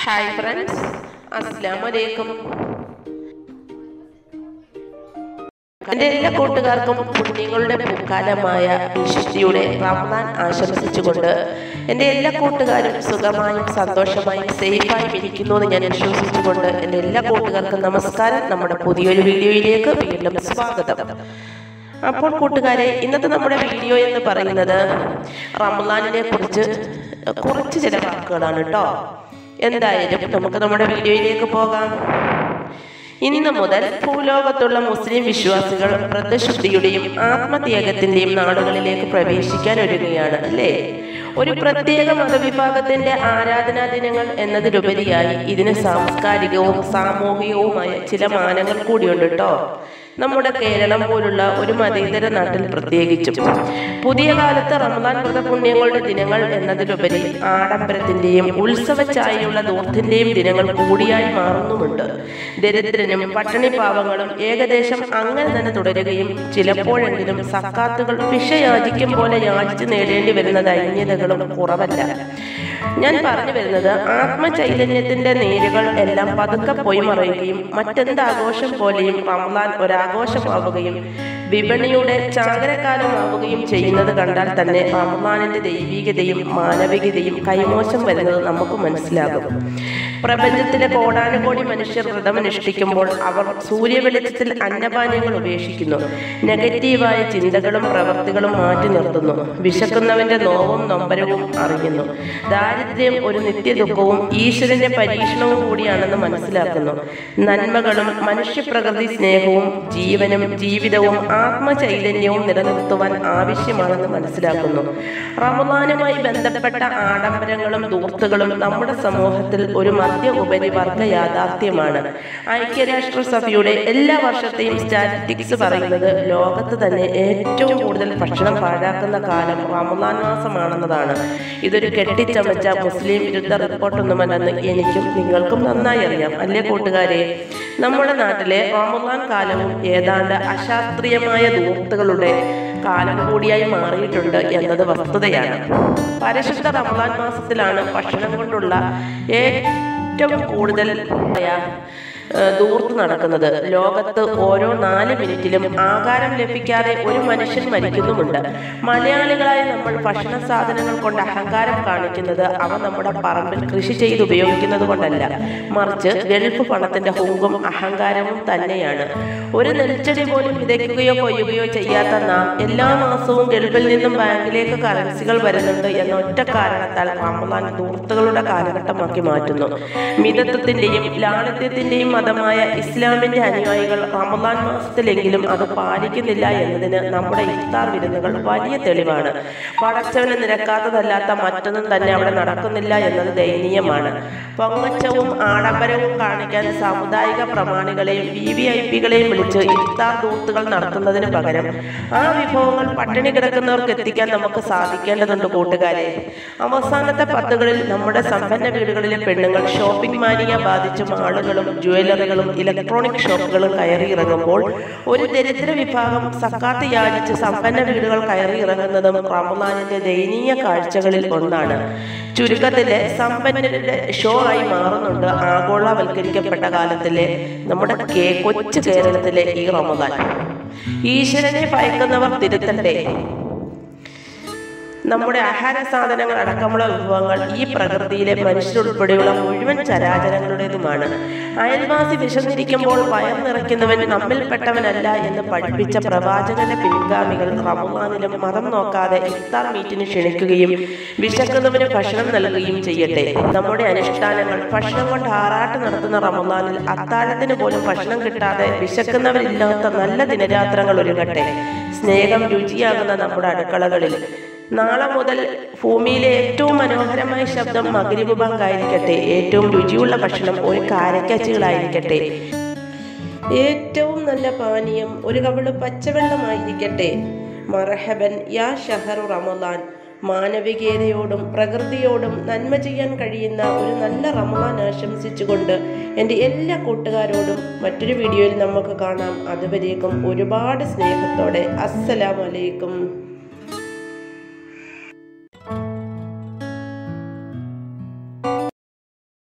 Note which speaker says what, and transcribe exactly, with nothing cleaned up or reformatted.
Speaker 1: Hi friends, അസ്സലാമു അലൈക്കും. എൻ്റെ എല്ലാ കൂട്ടുകാർക്കും പുണ്യങ്ങളുടെ പൂക്കാലമായ വിശുദ്ധിയുടെ റമദാൻ ആശംസിച്ചുകൊണ്ട് എൻ്റെ എല്ലാ കൂട്ടുകാരും സുഖമായും സന്തോഷമായും സേഫായും ഇരിക്കുന്നു എന്ന് ഞാൻ വിശ്വസിച്ചുകൊണ്ട് എൻ്റെ എല്ലാ കൂട്ടുകാർക്കും നമസ്കാരം. നമ്മുടെ പുതിയൊരു വീഡിയോയിലേക്ക് വീണ്ടും സ്വാഗതം. അപ്പോൾ കൂട്ടുകാരെ, ഇന്നത്തെ നമ്മുടെ വീഡിയോ എന്ന് പറയുന്നത് റമദാനിനെ കുറിച്ച് കുറച്ച് ചില വാക്കുകളാണ് കേട്ടോ. എന്തായാലും നമുക്ക് നമ്മുടെ വീഡിയോയിലേക്ക് പോകാം. ഇന്ന് മുതൽ ഭൂലോകത്തുള്ള മുസ്ലിം വിശ്വാസികൾ വ്രതശുദ്ധിയുടെയും ആത്മത്യാഗത്തിന്റെയും നാടുകളിലേക്ക് പ്രവേശിക്കാൻ ഒരുങ്ങുകയാണ് അല്ലേ. ഒരു പ്രത്യേക മതവിഭാഗത്തിന്റെ ആരാധനാ ദിനങ്ങൾ എന്നതിലുപരിയായി ഇതിന് സാംസ്കാരികവും സാമൂഹികവുമായ ചില മാനങ്ങൾ കൂടിയുണ്ട് കേട്ടോ. നമ്മുടെ കേരളം പോലുള്ള ഒരു മതേതര നാട്ടിൽ പ്രത്യേകിച്ചും പുതിയ കാലത്ത് റമദാൻ വ്രതപുണ്യങ്ങളുടെ ദിനങ്ങൾ എന്നതിലുപരി ആഡംബരത്തിന്റെയും ഉത്സവ ഛായയുള്ള ദൂർത്തിന്റെയും ദിനങ്ങൾ കൂടിയായി മാറുന്നുമുണ്ട്. ദരിദ്രനും പട്ടിണി പാവങ്ങളും ഏകദേശം അങ്ങനെ തന്നെ തുടരുകയും ചിലപ്പോഴെങ്കിലും സക്കാത്തുകൾ ഭിക്ഷ യാചിക്കും പോലെ യാചിച്ച് നേടേണ്ടി വരുന്ന ദൈന്യതകളും കുറവല്ല. ഞാൻ പറഞ്ഞു വരുന്നത്, ആത്മചൈതന്യത്തിന്റെ നേരുകൾ എല്ലാം പതുക്കെ പോയി മറയുകയും മറ്റെന്താഘോഷം പോലെയും റമദാൻ ഒരാഘോഷമാവുകയും വിപണിയുടെ ചാകരക്കാലമാവുകയും ചെയ്യുന്നത് കണ്ടാൽ തന്നെ റമദാനിന്റെ ദൈവികതയും മാനവികതയും കൈമോശം വരുന്നത് നമുക്ക് മനസ്സിലാകും. പ്രപഞ്ചത്തിലെ കോടാനുകോടി മനുഷ്യർ വ്രതമനുഷ്ഠിക്കുമ്പോൾ അവർ സൂര്യവെളിച്ചത്തിൽ അന്നപാനീയങ്ങൾ ഉപേക്ഷിക്കുന്നു. നെഗറ്റീവായ ചിന്തകളും പ്രവൃത്തികളും മാറ്റി നിർത്തുന്നു. വിശക്കുന്നവന്റെ നോവും നൊമ്പരവും അറിയുന്നു. ദാരിദ്ര്യം ഒരു നിത്യദുഃഖവും ഈശ്വരന്റെ പരീക്ഷണവും കൂടിയാണെന്ന് മനസ്സിലാക്കുന്നു. നന്മകളും മനുഷ്യപ്രകൃതി സ്നേഹവും ജീവനും ജീവിതവും ആത്മചൈതന്യവും നിലനിർത്തുവാൻ ആവശ്യമാണെന്ന് മനസ്സിലാക്കുന്നു. റമദാനുമായി ബന്ധപ്പെട്ട ആഡംബരങ്ങളും ദൂർത്തുകളും നമ്മുടെ സമൂഹത്തിൽ ഒരു മധ്യ ഉപരിവർഗ യാഥാർത്ഥ്യമാണ്. ഐക്യരാഷ്ട്രസഭയുടെ എല്ലാ വർഷത്തെയും സ്റ്റാറ്റിസ്റ്റിക്സ് പറയുന്നത് ലോകത്ത് തന്നെ ഏറ്റവും കൂടുതൽ ഭക്ഷണം പാഴാക്കുന്ന കാലം റമദാൻ മാസമാണെന്നതാണ്. ഇതൊരു കെട്ടിച്ചമച്ച മുസ്ലിം വിരുദ്ധ റിപ്പോർട്ടൊന്നുമല്ലെന്ന് എനിക്കും നിങ്ങൾക്കും നന്നായി അറിയാം അല്ലേ കൂട്ടുകാരെ. നമ്മുടെ നാട്ടിലെ റമദാൻ കാലവും ഏതാണ്ട് അശാസ്ത്രീയമായ ദൂർത്തുകളുടെ കാലം കൂടിയായി മാറിയിട്ടുണ്ട് എന്നത് വസ്തുതയാണ്. പരിശുദ്ധ റമദാൻ മാസത്തിലാണ് ഭക്ഷണം കൊണ്ടുള്ള ഏറ്റവും കൂടുതൽ ദൂർത്ത് നടക്കുന്നത്. ലോകത്ത് ഓരോ നാല് മിനിറ്റിലും ആഹാരം ലഭിക്കാതെ ഒരു മനുഷ്യൻ മരിക്കുന്നുമുണ്ട്. മലയാളികളായ നമ്മൾ ഭക്ഷണ സാധനങ്ങൾ കൊണ്ട് അഹങ്കാരം കാണിക്കുന്നത് അവ നമ്മുടെ പറമ്പിൽ കൃഷി ചെയ്ത് ഉപയോഗിക്കുന്നത് കൊണ്ടല്ല, മറിച്ച് ഗൾഫ് പണത്തിന്റെ ഹുങ്കും അഹങ്കാരവും തന്നെയാണ്. ഒരു നെൽച്ചെടി പോലും വിതയ്ക്കുകയോ കൊയ്യുകയോ ചെയ്യാത്ത നാം എല്ലാ മാസവും ഗൾഫിൽ നിന്നും ബാങ്കിലേക്ക് കറൻസികൾ വരുന്നുണ്ട് എന്ന ഒറ്റ കാരണത്താൽ റമദാൻ ദൂർത്തുകളുടെ കാലഘട്ടമാക്കി മാറ്റുന്നു. മിതത്വത്തിന്റെയും ലാളിത്യത്തിന്റെയും മതമായ ഇസ്ലാമിന്റെ അനുയായികൾ റമദാൻ മാസത്തിലെങ്കിലും അത് പാലിക്കുന്നില്ല എന്നതിന് നമ്മുടെ ഇഫ്താർ വിരുന്നുകൾ വലിയ തെളിവാണ്. പടച്ചവന് നിരക്കാത്തതല്ലാത്ത മറ്റൊന്നും തന്നെ അവിടെ നടക്കുന്നില്ല എന്നത് ദയനീയമാണ്. പൊങ്ങച്ചവും ആഡംബരവും കാണിക്കാൻ സാമുദായിക പ്രമാണികളെയും വി വി ഐ പികളെയും വിളിച്ച് ഇഫ്താർ ദൂർത്തുകൾ നടത്തുന്നതിന് പകരം ആ വിഭവങ്ങൾ പട്ടിണി കിടക്കുന്നവർക്ക് എത്തിക്കാൻ നമുക്ക് സാധിക്കേണ്ടതുണ്ട് കൂട്ടുകാരെ. അവസാനത്തെ പത്തുകളിൽ നമ്മുടെ സമ്പന്ന വീടുകളിലെ പെണ്ണുങ്ങൾ ഷോപ്പിംഗ് മാനിയ ബാധിച്ചും ആളുകളും ജ്വല്ലറികളും ഇലക്ട്രോണിക് ഷോപ്പുകളും കയറി ഇറങ്ങുമ്പോൾ ഒരു ദരിദ്ര വിഭാഗം സക്കാത്ത് യാചിച്ച് സമ്പന്ന വീടുകൾ കയറി ഇറങ്ങുന്നതും റമദാനിന്റെ ദയനീയ കാഴ്ചകളിൽ ഒന്നാണ്. ചുരുക്കത്തിലെ സമ്പന്നരുടെ ഷോ ആയി മാറുന്നുണ്ട് ആഗോളവൽക്കരിക്കപ്പെട്ട കാലത്തിലെ നമ്മുടെ കൊച്ചു കേരളത്തിലെ ഈ റമദാൻ. ഈശ്വരനെ ഭയക്കുന്നവർ തിരുത്തട്ടെ. നമ്മുടെ ആഹാര സാധനങ്ങൾ അടക്കമുള്ള വിഭവങ്ങൾ ഈ പ്രകൃതിയിലെ മനുഷ്യരുൾപ്പെടെയുള്ള മുഴുവൻ ചരാചരങ്ങളുടേതുമാണ്. അയൽവാസി വിശന്നിരിക്കുമ്പോൾ വയർ നിറയ്ക്കുന്നവൻ നമ്മിൽപ്പെട്ടവനല്ല എന്ന് പഠിപ്പിച്ച പ്രവാചകന്റെ പിൻഗാമികൾ റമദാനിലും മതം നോക്കാതെ ഇഫ്താർ മീറ്റിന് ക്ഷണിക്കുകയും വിശക്കുന്നവന് ഭക്ഷണം നൽകുകയും ചെയ്യട്ടെ. നമ്മുടെ അനുഷ്ഠാനങ്ങൾ ഭക്ഷണം കൊണ്ട് ആറാട്ട് നടത്തുന്ന റമദാനിൽ അത്താഴത്തിന് പോലും ഭക്ഷണം കിട്ടാതെ വിശക്കുന്നവരില്ലാത്ത നല്ല ദിനരാത്രങ്ങൾ ഒരുങ്ങട്ടെ. സ്നേഹം രുചിയാകുന്ന നമ്മുടെ അടുക്കളകളിൽ നാളെ മുതൽ ഭൂമിയിലെ ഏറ്റവും മനോഹരമായ ശബ്ദം മഗ്‌രിബ് ബാങ്കായിരിക്കട്ടെ. ഏറ്റവും രുചിയുള്ള ഭക്ഷണം ഒരു കാരക്കച്ചികളായിരിക്കട്ടെ. ഏറ്റവും നല്ല പാനീയം ഒരു കവിള് പച്ചവെള്ളമായിരിക്കട്ടെ. മർഹബൻ യാ ഷഹറു റമദാൻ. മാനവികതയോടും പ്രകൃതിയോടും നന്മ ചെയ്യാൻ കഴിയുന്ന ഒരു നല്ല റമദാൻ ആശംസിച്ചുകൊണ്ട് എൻ്റെ എല്ലാ കൂട്ടുകാരോടും മറ്റൊരു വീഡിയോയിൽ നമുക്ക് കാണാം. അതുവരേക്കും ഒരുപാട് സ്നേഹത്തോടെ അസ്സലാമു അലൈക്കും.